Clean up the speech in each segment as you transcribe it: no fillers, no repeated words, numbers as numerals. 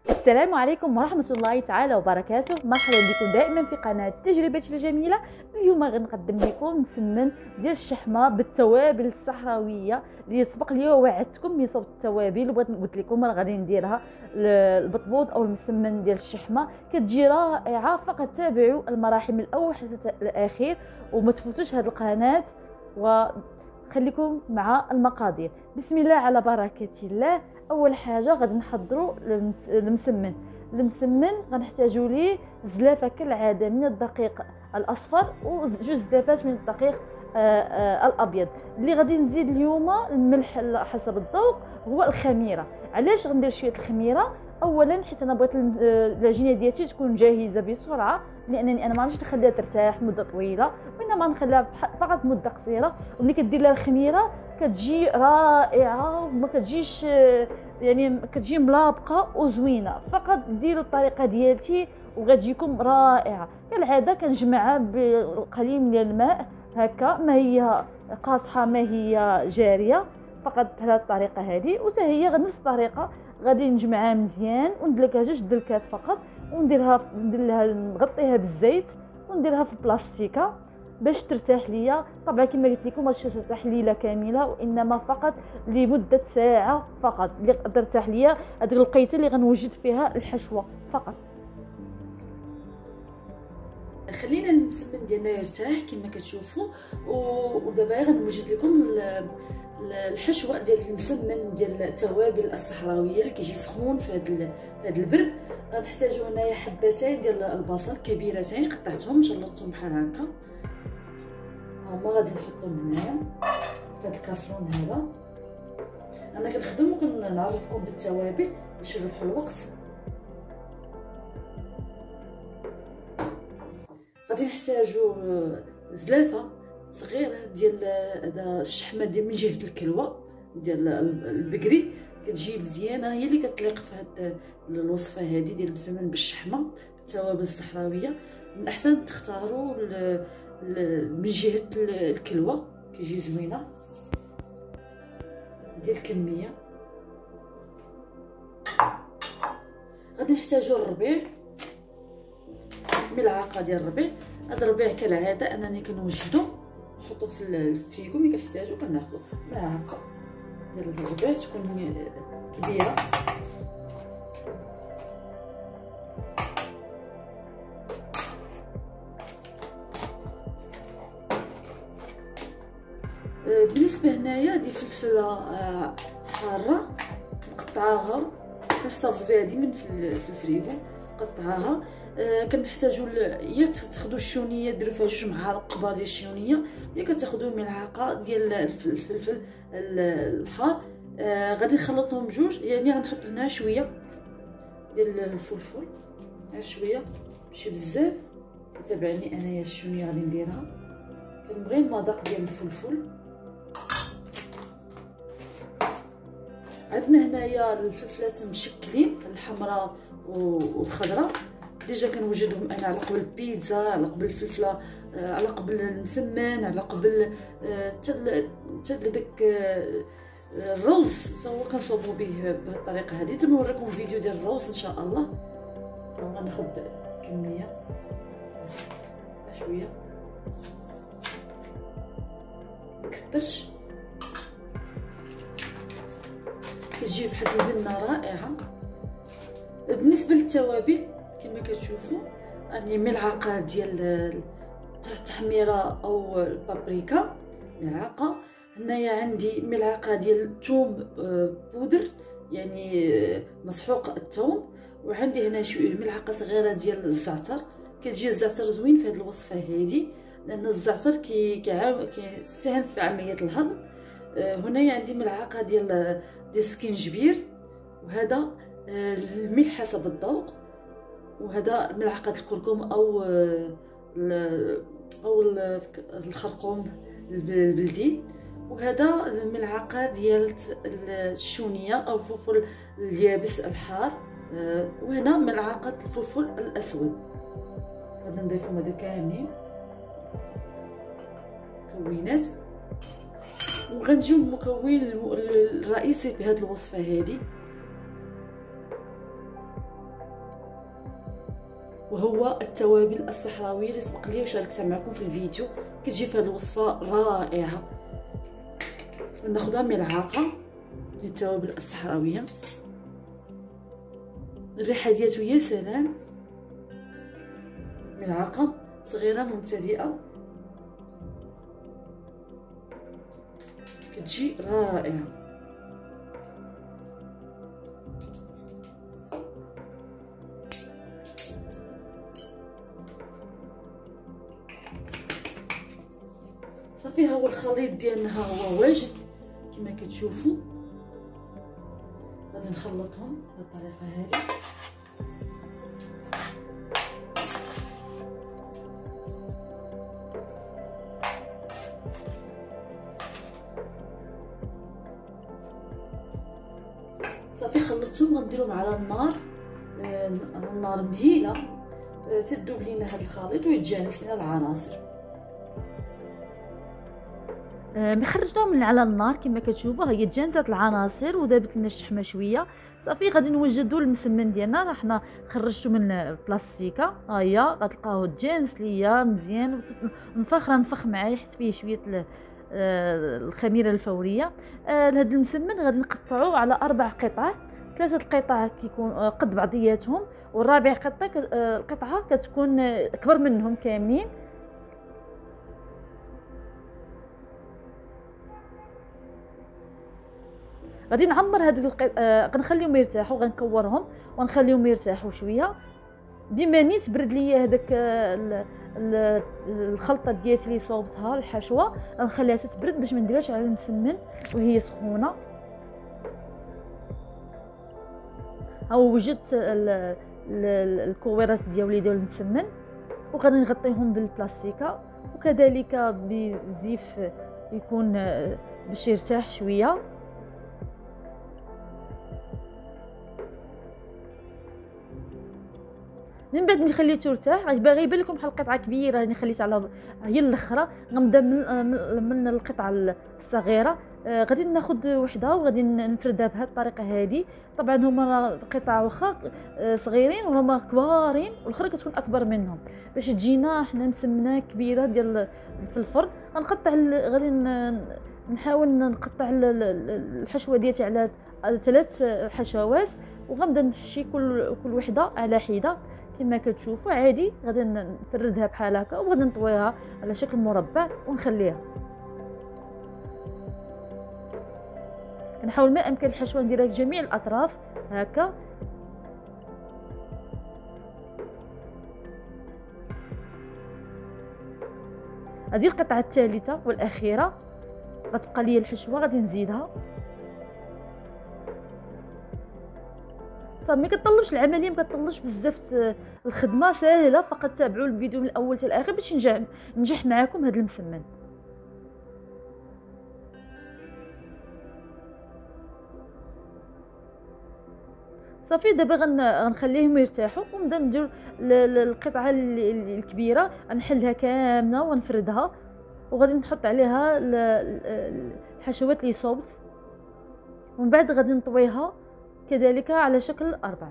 السلام عليكم ورحمة الله تعالى وبركاته. مرحبا بكم دائما في قناة تجربتي الجميلة. اليوم غنقدم لكم مسمن ديال الشحمة بالتوابل الصحراوية اللي سبق لي وعدتكم بصوت التوابل، وبغيت قلت لكم راه غادي نديرها البطبوط او المسمن ديال الشحمة. كتجي رائعة، فقط تابعوا المراحل من الاول حتى الاخير وما تفوتوش هذه القناة. وخليكم مع المقادير. بسم الله على بركة الله. اول حاجه غادي نحضروا المسمن غنحتاجوا ليه زلافه كالعاده من الدقيق الاصفر وجوج زلافات من الدقيق الابيض. اللي غادي نزيد اليوم الملح حسب الذوق، هو الخميره. علاش غندير شويه الخميره؟ اولا حيت انا بغيت العجينه ديالتي تكون جاهزه بسرعه، لانني انا ما غاديش نخليها ترتاح مده طويله، وانما نخليها فقط مده قصيره. وملي كدير لها الخميره كتجي رائعه وما كتجيش يعني كتجي ملابقه وزوينه. فقط ديروا الطريقه ديالتي وغتجيكم رائعه. كالعاده كنجمعها بقليل من الماء هكا، ما هي قاصحه ما هي جاريه، فقط بهذه الطريقه هذه. وتا هي نفس الطريقه غادي نجمعها مزيان وندلكها جوج دلكات فقط، ندير لها نغطيها بالزيت ونديرها في البلاستيكه باش ترتاح ليا. طبعا كما قلت لكم ماشي ترتاح ليله كامله، وانما فقط لمده ساعه فقط اللي ترتاح ليا هذيك الوقيته اللي غنوجد فيها الحشوه فقط. خلينا المسمن ديالنا يرتاح كما كتشوفوا. ودابا غنوجد لكم الحشوه ديال المسمن ديال التوابل الصحراويه اللي كيجي سخون في هذا البرد. غنحتاجوا هنايا حبتين ديال البصل كبيرتين، قطعتهم شلطتهم بحال هكا، هما غادي نحطهم هنايا في هذا الكاسرون هذا. انا كنخدم وكنعرفكم بالتوابل باش نربحوا الوقت. غادي نحتاجوا زلافه صغيره ديال هذا الشحمه ديال من جهه الكلوه ديال البقري، كتجي مزيانه، هي اللي كتليق في هذه الوصفه هذه ديال المسمن بالشحمه بالتوابل الصحراويه. من احسن تختاروا من جهه الكلوه، كيجي زوينه. ديال الكميه غادي نحتاجوا الربيع، ملعقه ديال الربيع. هذا الربيع كالعاده انني كنوجدو نحطو في الفريغو، ملي كنحتاجو كناخدو ملعقه ديال الربيع تكون كبيره. بالنسبه هنايا هذه فلفله حاره مقطعاها، كنحتفظ بها ديما في الفريغو مقطعاها. كنحتاجوا يا تاخذوا الشونيه ديروا فيها جوج معالق كبار ديال الشونيه، يا كتاخذوا ملعقه ديال الفلفل الحار. غادي نخلطهم بجوج، يعني غنحط هنا شويه ديال الفلفل، شويه ماشي بزاف. تابعني انايا الشونيه غادي نديرها، كنبغي المذاق ديال الفلفل. عندنا هنايا الفلفلات مشكلين، الحمراء والخضراء ديجا كنوجدهم انا على قبل البيتزا، على قبل الفلفله، على قبل المسمن، على قبل حتى داك الرز هو كنصوبوا به بهذه الطريقه هذه. تنوريكم فيديو ديال الرز ان شاء الله. غناخذ كميه شويه مكثرش، كتجي بواحد البنه رائعه. بالنسبه للتوابل كما كتشوفوا راني ملعقه ديال التحميره او البابريكا، ملعقه. هنايا عندي ملعقه ديال الثوم بودر يعني مسحوق الثوم، وعندي هنا شويه ملعقه صغيره ديال الزعتر. كتجي الزعتر زوين في هذه الوصفه هذه، لان الزعتر كيساهم في عمليه الهضم. هنايا عندي ملعقه ديال السكينجبير، وهذا الملح حسب الذوق، وهذا ملعقه الكركم او الخرقوم البلدي، وهذا ملعقه ديال الشونيه او الفلفل اليابس الحار، وهنا ملعقه الفلفل الاسود. غادي نضيفهم هذو كاملين مكونات، وغنجيو المكون الرئيسي في هذه الوصفه هذه. وهو التوابل الصحراويه اللي سبق لي وشاركتها معكم في الفيديو. كتجي في هذه الوصفه رائعه. ناخذها ملعقه من التوابل الصحراويه، الريحه ديالو يا سلام، ملعقه صغيره ممتلئه كتجي رائعه. صافي ها هو الخليط ديالنا، ها هو واجد كما كتشوفوا. غادي نخلطهم بالطريقه هذه. صافي خلطتهم، غنديرهم على النار، على النار مهيله، تذوب لينا هذا الخليط ويتجانس لنا العناصر. ملي خرجناهم من على النار كما كتشوفوا هي تجانست العناصر وذابت لنا الشحمه شويه. صافي غادي نوجدوا المسمن ديالنا، راه حنا خرجته من البلاستيكه، ها هي غتلقاوه تجانس ليا مزيان نفخ معاه حيت فيه شويه الخميره الفوريه. لهذا المسمن غادي نقطعوه على 4 قطع، 3 القطع كيكون قد بعضياتهم، والرابع قطعه كتكون اكبر منهم كاملين. غادي نعمر هاد غنخليهم يرتاحوا، غنكورهم ونخليهم يرتاحوا شويه. بما نيت برد ليا هذاك الخلطه ديالتي اللي صوبتها الحشوه، غنخليها تتبرد باش ما نديرهاش على المسمن وهي سخونه. ها وجدت الكويرات ديال المسمن، وغادي نغطيهم بالبلاستيكه وكذلك بزيف يكون باش يرتاح شويه. من بعد ملي خليته يرتاح، باغي يبان لكم بحال قطعه كبيره راني خليت على هي الاخرى، غنبدا من القطعه الصغيره. غادي ناخذ وحده وغادي نفردها بهذه الطريقه هذه. طبعا هما قطع واخا صغيرين وهما كبارين، والاخرى كتكون اكبر منهم باش تجينا حنا مسمنه كبيره ديال في الفرن. غنقطع غادي نحاول نقطع الحشوه ديالتي على 3 حشوات، وغنبدا نحشي كل وحده على حده كما كتشوفوا. عادي غادي نفردها بحال هكا وغادي نطويها على شكل مربع ونخليها. كنحاول ما امكن الحشوه نديرها جميع الاطراف هكا. هذه القطعه الثالثه والاخيره غتبقى لي الحشوه، غادي نزيدها. صافي ما كتطلبش العمليه، ما كتطلبش بزاف الخدمه، ساهله. فقط تابعوا الفيديو من الاول حتى الاخر باش ننجح معكم هذا المسمن. صافي دابا غنخليهم يرتاحوا ونبدا ندير القطعه الكبيره، نحلها كامله ونفردها، وغادي نحط عليها الحشوات اللي صوبت، ومن بعد غادي نطويها كذلك على شكل 4.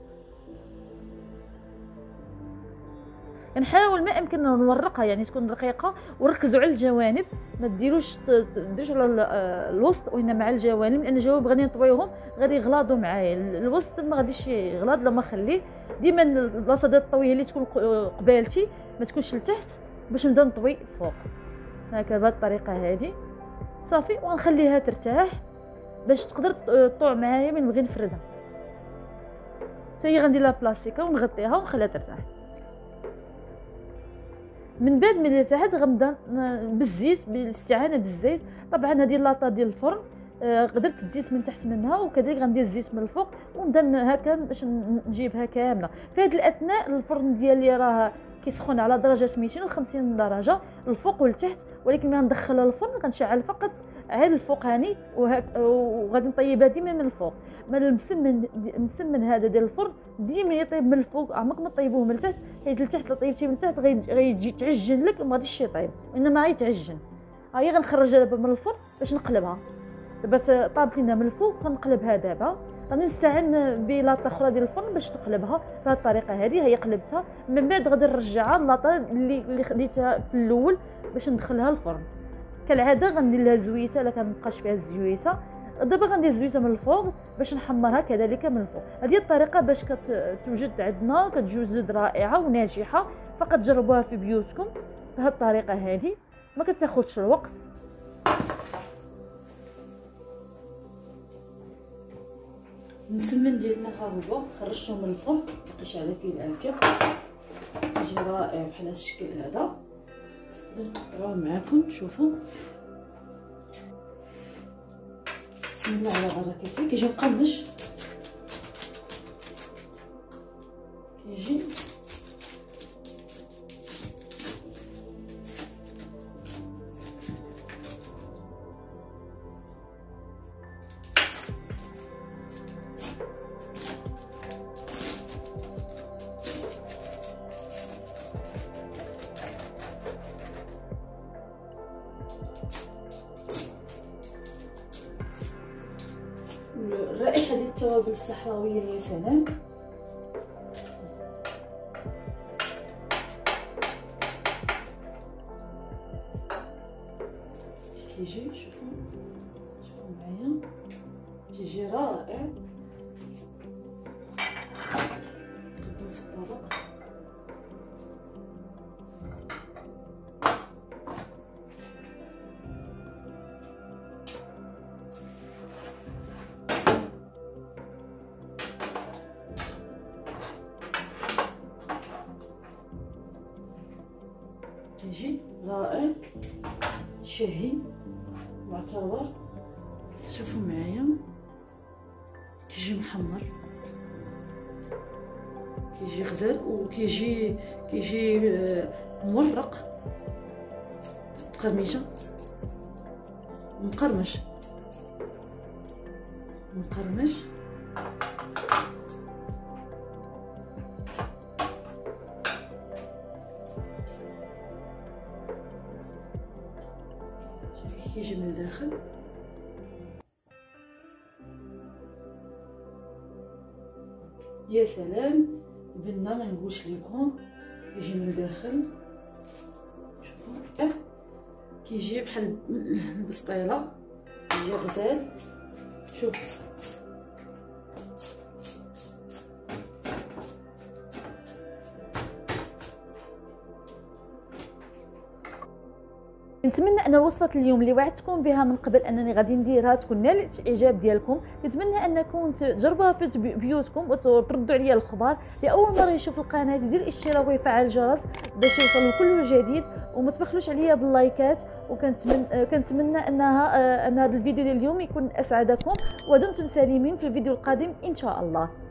نحاول ما امكن نورقها، يعني تكون رقيقه، وركزوا على الجوانب، ما ديروش على الوسط وانما على الجوانب، لان الجوانب غادي نطويوهم غادي يغلاضوا معايا. الوسط ما غاديش يغلاض لما خليه. ديما البلاصه ديال الطويه اللي تكون قبالتي ما تكونش لتحت باش نبدا نطوي فوق هكا بهذه الطريقه هذه. صافي ونخليها ترتاح باش تقدر تطوع معايا من نبغي نفردها. حتى هي غندير لها بلاستيكه ونغطيها ونخليها ترتاح. من بعد ملي ارتاحت غنبدا بالزيت، بالاستعانه بالزيت. طبعا هذه لاطه ديال الفرن، قدرت الزيت من تحت منها وكذلك غندير الزيت من الفوق، ونبدا هكا باش نجيبها كامله. في هذه الاثناء الفرن ديالي راه كيسخن على درجه 250 درجه الفوق والتحت، ولكن ملي ندخلها للفرن غنشعل فقط على الفوق هاني وغادي نطيبها ديما من الفوق. ما المسمن هذا ديال الفرن ديما يطيب من الفوق، عمرك ما طيبوه من التحت، حيت التحت طيبتيه من التحت غيجي تعجن لك وما غاديش يطيب، انما غيتعجن. ها هي غنخرجها دابا من الفرن باش نقلبها. دابا طابت لينا من الفوق غنقلبها دابا. غادي نستعين بلاطه اخرى ديال الفرن باش نقلبها بهذه الطريقه هذه. هي قلبتها من بعد غادي نرجعها اللاطه اللي خديتها في الاول باش ندخلها الفرن. كالعاده غندير لها زويته الا كان مابقاش فيها الزويته. دابا غندير الزويته من الفوق باش نحمرها كذلك من الفوق. هذه الطريقه باش كتوجد عندنا كتوجد رائعه وناجحه، فقط جربوها في بيوتكم بهذه الطريقه هذه، ما كتاخذش الوقت. المسمن ديالنا ها هو خرجته من الفرن، مابقاش على فيه العافيه، يجي رائع بحال هذا الشكل هذا. نقطعوه معكم تشوفوا. بسم الله على بركته. كيجي مقرمش، كيجي الرائحه ديال التوابل الصحراويه يا سلام. كيجي شوفوا معايا، كيجي رائع. نقلبوه في الطبق. كيجي رائع شهي معتبر. شوفوا معايا كيجي محمر، كيجي غزال، وكيجي مورق قرميشه مقرمش. كيجي من الداخل يا سلام. بنا ما نقولش لكم، كيجي من الداخل شوفوا كيجي بحال البسطيله، كيجي غزال. شوف نتمنى ان وصفه اليوم اللي وعدتكم بها من قبل انني غادي نديرها تكون نالت الاعجاب ديالكم. نتمنى انكم تجربوها في بيوتكم وتردوا عليا الخبر. لاول مره يشوف القناه يدير الاشتراك ويفعل الجرس باش يوصلوا كل جديد، وما تبخلوش عليا باللايكات. وكنتمنى ان هذا الفيديو ديال اليوم يكون اسعدكم، ودمتم سالمين في الفيديو القادم ان شاء الله.